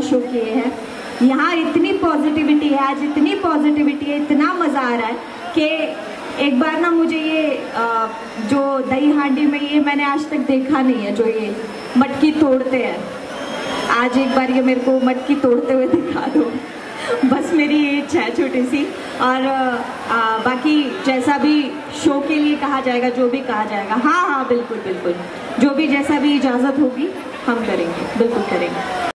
Show किए हैं। यहाँ इतनी पॉजिटिविटी है, आज इतनी पॉजिटिविटी है, इतना मज़ा आ रहा है कि एक बार ना मुझे ये जो दही हांडी में ये मैंने आज तक देखा नहीं है, जो ये मटकी तोड़ते हैं, आज एक बार ये मेरे को मटकी तोड़ते हुए दिखा दो। बस मेरी ये इच्छा है छोटी सी। और बाकी जैसा भी शो के लिए कहा जाएगा, जो भी कहा जाएगा, हाँ हाँ बिल्कुल बिल्कुल, जो भी जैसा भी इजाज़त होगी हम करेंगे, बिल्कुल करेंगे।